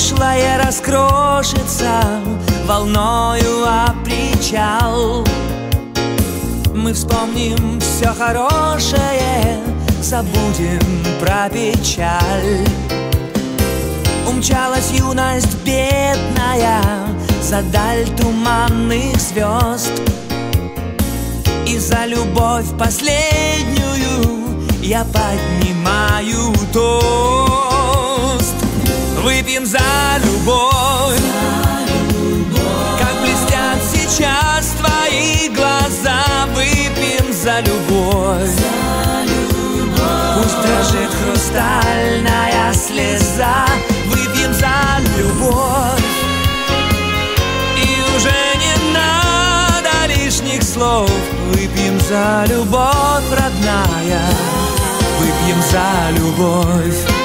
прошлое раскрошится волною о причал. Мы вспомним все хорошее, забудем про печаль. Умчалась юность бедная за даль туманных звезд, и за любовь последнюю я поднимаю тост. Выпьем за любовь, как блестят сейчас твои глаза. Выпьем за любовь, пусть дрожит хрустальная слеза. Выпьем за любовь, и уже не надо лишних слов. Выпьем за любовь, родная, выпьем за любовь.